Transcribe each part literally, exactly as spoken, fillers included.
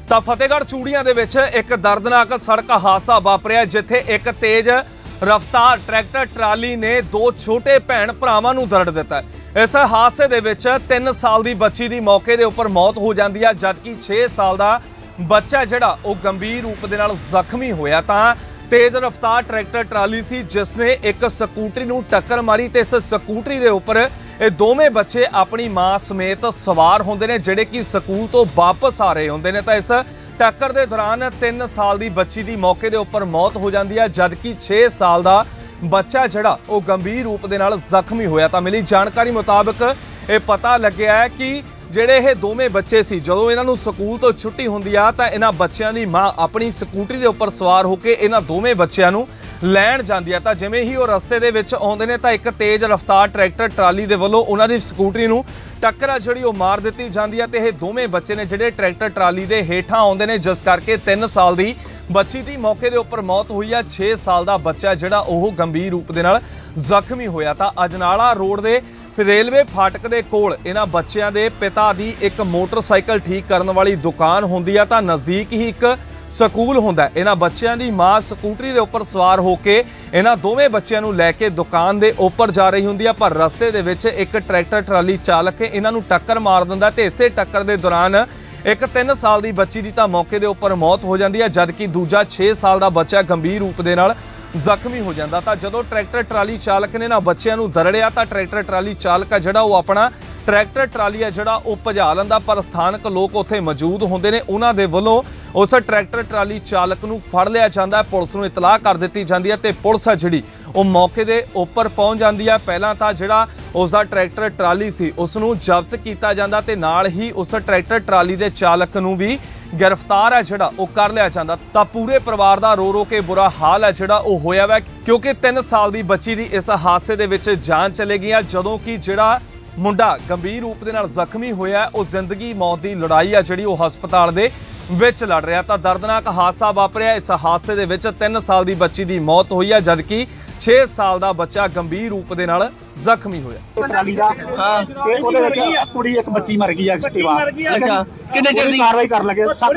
ਤਾਂ ਫਤਿਹਗੜ੍ਹ ਚੂੜੀਆਂ ਦੇ ਵਿੱਚ ਇੱਕ ਦਰਦਨਾਕ ਸੜਕ ਹਾਦਸਾ ਵਾਪਰਿਆ ਜਿੱਥੇ ਇੱਕ ਤੇਜ਼ ਰਫ਼ਤਾਰ ट्रैक्टर ट्राली ने दो छोटे भैन भरावां नूं दरड़ दिता है। इस हादसे दे विच तीन साल की बच्ची की मौके के उपर मौत हो जाती है, जबकि छे साल का बच्चा जिहड़ा वो गंभीर रूप दे नाल जख्मी होया। तां तेज रफ्तार ट्रैक्टर ट्राली सी जिसने एक ਸਕੂਟਰੀ नूं टक्कर मारी ते इस ਸਕੂਟਰੀ दे उपर ये दोवें बच्चे अपनी मां समेत सवार होंदे ने जिहड़े कि स्कूल तो वापस आ रहे होंदे ने। तां इस टक्कर के दौरान तीन साल की बच्ची की मौके के उपर मौत हो जाती है, जबकि छे साल का बच्चा जिहड़ा वो गंभीर रूप दे नाल जख्मी होया। तां मिली जानकारी मुताबिक ये पता लग्या है कि ਜਿਹੜੇ ਇਹ ਦੋਵੇਂ ਬੱਚੇ ਸੀ ਜਦੋਂ ਇਹਨਾਂ ਨੂੰ ਸਕੂਲ ਤੋਂ ਛੁੱਟੀ ਹੁੰਦੀ ਆ ਤਾਂ ਇਹਨਾਂ ਬੱਚਿਆਂ ਦੀ ਮਾਂ ਆਪਣੀ ਸਕੂਟਰੀ ਦੇ ਉੱਪਰ ਸਵਾਰ ਹੋ ਕੇ ਇਹਨਾਂ ਦੋਵੇਂ ਬੱਚਿਆਂ ਨੂੰ ਲੈਣ ਜਾਂਦੀ ਆ। ਤਾਂ ਜਿਵੇਂ ਹੀ ਉਹ ਰਸਤੇ ਦੇ ਵਿੱਚ ਆਉਂਦੇ ਨੇ ਤਾਂ ਇੱਕ ਤੇਜ਼ ਰਫ਼ਤਾਰ ਟਰੈਕਟਰ ਟਰਾਲੀ ਦੇ ਵੱਲੋਂ ਉਹਨਾਂ ਦੀ ਸਕੂਟਰੀ ਨੂੰ ਟੱਕਰ ਜਿਹੜੀ ਉਹ ਮਾਰ ਦਿੱਤੀ ਜਾਂਦੀ ਆ ਤੇ ਇਹ ਦੋਵੇਂ ਬੱਚੇ ਨੇ ਜਿਹੜੇ ਟਰੈਕਟਰ ਟਰਾਲੀ ਦੇ ਹੇਠਾਂ ਆਉਂਦੇ ਨੇ, ਜਿਸ ਕਰਕੇ ਤਿੰਨ ਸਾਲ ਦੀ ਬੱਚੀ ਦੀ ਮੌਕੇ ਦੇ ਉੱਪਰ ਮੌਤ ਹੋਈ ਆ। ਛੇ ਸਾਲ ਦਾ ਬੱਚਾ ਜਿਹੜਾ ਉਹ ਗੰਭੀਰ ਰੂਪ ਦੇ ਨਾਲ ਜ਼ਖਮੀ ਹੋਇਆ। ਤਾਂ ਅਜਨਾਲਾ ਰੋਡ ਦੇ रेलवे फाटक के कोल इन्हां बच्चों के पिता की एक मोटरसाइकिल ठीक करने वाली दुकान होंदी है, तां नज़दीक ही एक ਸਕੂਲ ਹੁੰਦਾ। इन्हां बच्चों की मां ਸਕੂਟਰੀ के उपर सवार होकर इन्हां दोवें बच्चों को लैके दुकान के उपर जा रही होंदी है, पर रस्ते दे विच एक ट्रैक्टर ट्राली चालक इन्हां नूं टक्कर मार दिंदा ते इसे टक्कर के दौरान एक तीन साल की बच्ची की तां मौके के उपर मौत हो जाती है, जबकि दूजा छे साल का बच्चा गंभीर रूप दे नाल ਜ਼ਖਮੀ ਹੋ ਜਾਂਦਾ। ਤਾਂ ਜਦੋਂ ਟਰੈਕਟਰ ਟਰਾਲੀ ਚਾਲਕ ਨੇ ਨਾ ਬੱਚਿਆਂ ਨੂੰ ਦਰੜਿਆ ਤਾਂ ਟਰੈਕਟਰ ਟਰਾਲੀ ਚਾਲਕ ਆ ਜਿਹੜਾ ਉਹ ਆਪਣਾ ਟਰੈਕਟਰ ਟਰਾਲੀ ਆ ਜਿਹੜਾ ਉਹ ਭਜਾ ਲੈਂਦਾ, ਪਰ ਸਥਾਨਕ ਲੋਕ ਉੱਥੇ ਮੌਜੂਦ ਹੁੰਦੇ ਨੇ। ਉਹਨਾਂ ਦੇ ਵੱਲੋਂ ਉਸ ਟਰੈਕਟਰ ਟਰਾਲੀ ਚਾਲਕ ਨੂੰ ਫੜ ਲਿਆ ਜਾਂਦਾ, ਪੁਲਿਸ ਨੂੰ ਇਤਲਾਹ ਕਰ ਦਿੱਤੀ ਜਾਂਦੀ ਹੈ ਤੇ ਪੁਲਿਸ ਆ ਜਿਹੜੀ ਉਹ ਮੌਕੇ ਦੇ ਉੱਪਰ ਪਹੁੰਚ ਜਾਂਦੀ ਹੈ। ਪਹਿਲਾਂ ਤਾਂ ਜਿਹੜਾ ਉਸ ਦਾ ਟਰੈਕਟਰ ਟਰਾਲੀ ਸੀ ਉਸ ਨੂੰ ਜ਼ਬਤ ਕੀਤਾ ਜਾਂਦਾ ਤੇ ਨਾਲ ਹੀ ਉਸ ਟਰੈਕਟਰ ਟਰਾਲੀ ਦੇ ਚਾਲਕ ਨੂੰ ਵੀ गिरफ्तार है जिहड़ा वो कर लिया जाता। तो पूरे परिवार का रो रो के बुरा हाल है जिहड़ा वो होया वा, क्योंकि तीन साल की बच्ची की इस हादसे दे विच जान चले गई है, जदों कि जिहड़ा मुंडा गंभीर रूप दे नाल जख्मी होया वो जिंदगी मौत की लड़ाई है जिहड़ी वो हस्पताल दे विच लड़ रहा। तो दर्दनाक हादसा वापरिया। इस हादसे दे विच तीन साल की बच्ची की मौत हुई है, जबकि छे साल का बच्चा गंभीर रूप दे नाल ਜ਼ਖਮੀ ਹੋਇਆ। ਟਰਾਲੀ ਦਾ ਹਾਂ ਤੇ ਉਹਦੇ ਵਿੱਚ ਕੁੜੀ ਇੱਕ ਬੱਚੀ ਮਰ ਗਈ ਐਕਸੀਡੈਂਟ ਵਾ। ਅੱਛਾ ਕਿੰਨੇ ਚਿਰ ਦੀ ਕਾਰਵਾਈ ਕਰ ਲਗੇ? ਸੱਤ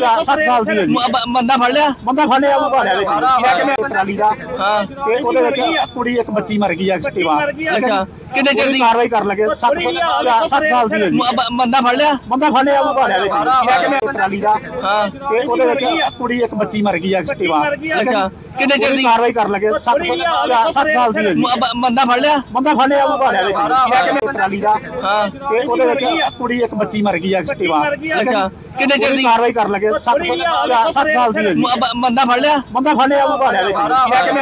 ਸਾਲ ਦੀ ਹੈ ਜੀ। ਬੰਦਾ ਫੜ ਲਿਆ? ਬੰਦਾ ਫੜ ਲਿਆ, ਉਹ ਭਾੜਿਆ ਦੇ ਟਰਾਲੀ ਦਾ ਹਾਂ ਤੇ ਉਹਦੇ ਵਿੱਚ ਕੁੜੀ ਇੱਕ ਬੱਚੀ ਮਰ ਗਈ ਐਕਸੀਡੈਂਟ ਵਾ। ਅੱਛਾ ਕਿੰਨੇ ਚਿਰ ਦੀ ਕਾਰਵਾਈ ਕਰ ਲਗੇ? ਸੱਤ ਸਾਲ ਦੀ ਹੈ ਜੀ। ਬੰਦਾ ਫੜ ਲਿਆ? ਬੰਦਾ ਫੜ ਲਿਆ, ਉਹ ਭਾੜਿਆ ਦੇ ਟਰਾਲੀ ਦਾ ਹਾਂ ਤੇ ਉਹਦੇ ਵਿੱਚ ਕੁੜੀ ਇੱਕ ਬੱਚੀ ਮਰ ਗਈ ਐਕਸੀਡੈਂਟ ਵਾ। ਅੱਛਾ ਕਿੰਨੇ ਚਿਰ ਦੀ ਕਾਰਵਾਈ ਕਰ ਲਗੇ? ਸੱਤ ਸਾਲ ਦੀ ਹੈ ਜੀ। ਬੰਦਾ ਫੜ ਲਿਆ? ਬੰਦਾ ਫੜ ਲਿਆ, ਉਹ ਭਾੜਿਆ ਦੇ ਟਰਾਲੀ ਦਾ ਹਾਂ ਤੇ ਉਹਦੇ ਵਿੱਚ ਕੁੜੀ ਇੱਕ ਬੱਚੀ ਮਰ ਗਈ ਐਕਸੀਡੈਂਟ ਵਾ। ਅੱਛਾ ਕਿੰਨੇ ਚਿਰ ਦੀ ਕਾਰਵਾਈ ਕਰ ਲਗੇ? ਸੱਤ ਸਾਲ ਦੀ ਹੈ ਜੀ। ਬੰਦਾ ਫੜ ਲਿਆ? ਬੰਦਾ ਫੜ ਲਿਆ, ਉਹ ਭਾੜਿਆ ਦੇ